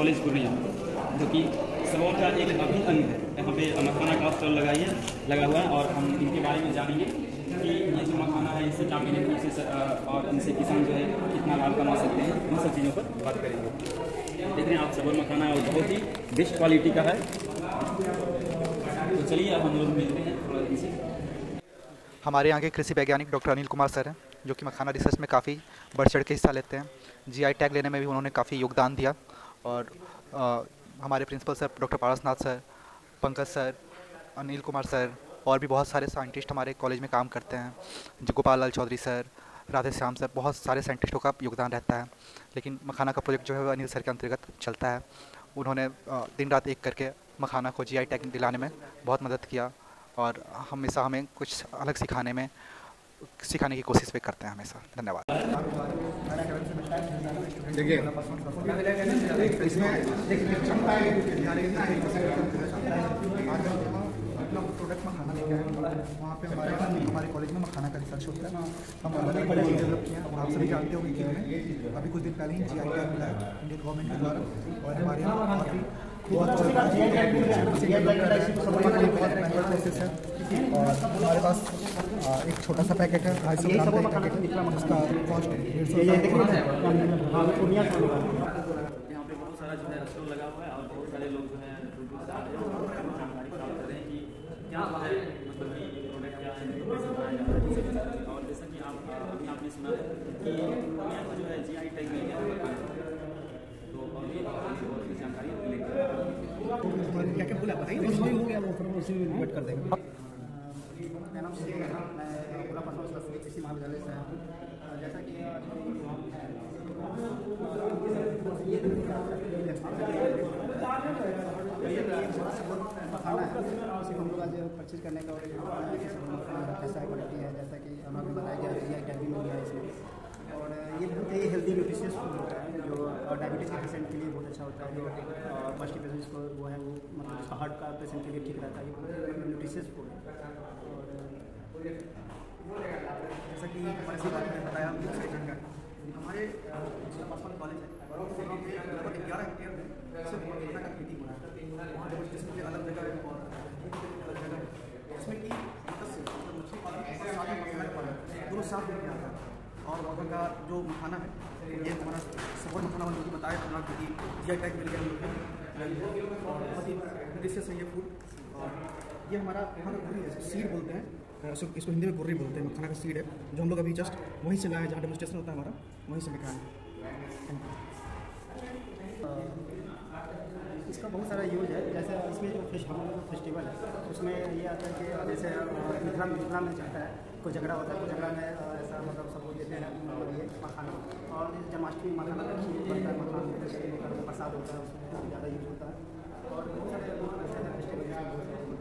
College Purnia, जो कि सबौर का एक अभी अंग है। यहाँ पे मखाना का स्टॉल लगा हुआ है और हम इनके बारे में जानेंगे कि ये जो मखाना है इससे क्या बेनिफिट है और इनसे किसान जो है कितना लाभ कमा सकते हैं, इन सब चीज़ों पर बात करेंगे। देख रहे हैं आप सबौर मखाना और बहुत ही बेस्ट क्वालिटी का है। तो चलिए अब हम लोग मिलते हैं थोड़ा इनसे। हमारे यहाँ के कृषि वैज्ञानिक डॉक्टर अनिल कुमार सर हैं, जो कि मखाना रिसर्च में काफ़ी बढ़ चढ़ के हिस्सा लेते हैं। जीआई टैग लेने में भी उन्होंने काफ़ी योगदान दिया। और हमारे principal sir doctor Parasnath sir, Pankaj sir, Anil Kumar sir और भी बहुत सारे साइंटिस्ट हमारे कॉलेज में काम करते हैं, जो गोपाल लाल चौधरी सर, राधे श्याम सर, बहुत सारे साइंटिस्टों का योगदान रहता है। लेकिन मखाना का प्रोजेक्ट जो है वो अनिल सर के अंतर्गत चलता है। उन्होंने दिन रात एक करके मखाना को जीआई टैग दिलाने में बहुत मदद किया और हमेशा हमें कुछ अलग सिखाने की कोशिश भी करते हैं हमेशा। धन्यवाद। देखिए इसमें क्षमता है अपना प्रोडक्ट मखाना लेके आए। वहाँ पे हमारे कॉलेज में मखाना का रिसर्च होता है। हम अलग अलग चीज़ डेवलप किए हैं। आप सभी जानते होंगे कि अभी कुछ दिन पहले ही जीआई टैग मिला है इंडियन गवर्नमेंट के द्वारा। और हमारे यहाँ काफ़ी खूब अच्छा प्रोसेस है। और हमारे पास एक छोटा सा पैकेट है, 250 ग्राम का पैकेट है, जिसका कॉस्ट 150 यहाँ पे बहुत सारा जो है स्टॉल लगा हुआ है और बहुत सारे लोग जो है जानकारी प्राप्त कर रहे हैं कि क्या है, मतलब कि ये प्रोडक्ट क्या है, कैसे बनाया जाता है। और जैसा कि आपने सुना है कि पूर्णिया को जो है जीआई टैग मिल गया है, तो अभी और भी जानकारी लेकर क्या क्या बोला बताइए। हो गया वो फिर उसी में वेट कर देंगे। मेरा नाम सुनील है, मैं गोला परसों कृषि महाविद्यालय से हूँ। जैसा कि मखाना है, उसी को हम लोग आज परचेज करने का कैसा क्वालिटी है, जैसा कि हमें बताया गया जीआई टैग भी मिल गया है इसमें। और ये बहुत ही हेल्दी न्यूट्रिशियस फूड होता है, जो डायबिटीज़ के पेशेंट के लिए बहुत अच्छा होता है। जो फर्स्ट पेशेंट जिसको वो है, वो मतलब जिसका हार्ट का पेशेंट के लिए ठीक रहता है। ये बहुत न्यूट्रिशियस फूड है। और जैसा कि हमारे साथ ने बताया हमारे पासवान कॉलेज है, वहाँ पे लगभग 11 हेक्टेयर में सिर्फ मखाना का खेती हो रहा है। वहाँ डेमोस्ट्रेशन के अलग जगह और अलग जगह, इसमें कि मछली पालन और साथ में मखाना का पालन दोनों साथ में आता है। और वहाँ का जो मखाना है, ये हमारा सबौर मखाना जो कि बताया था कि जीआई टैग मिल गया हम लोग को, और बहुत ही डिलीशियस है ये फूड। और ये हमारा गुर्री है, सीड बोलते हैं, इसको हिंदी में गुर्री बोलते हैं। मखाना का सीड है जो हम लोग अभी जस्ट वहीं से लाए, जहाँ डेमोस्ट्रेशन होता है हमारा, वहीं से लेकर आए। इसका बहुत सारा यूज है। जैसे इसमें जो फेस्टिवल है उसमें ये आता है कि जैसे मिथिला में चलता है, कोई झगड़ा होता है, कोई झगड़ा में ऐसा मतलब सब लोग देते हैं मतलब ये मखाना। और जन्माष्टमी मखाना का खीर बनता है, मखाना प्रसाद होता है, उसमें ज़्यादा यूज होता है। और बहुत सारे फेस्टिवल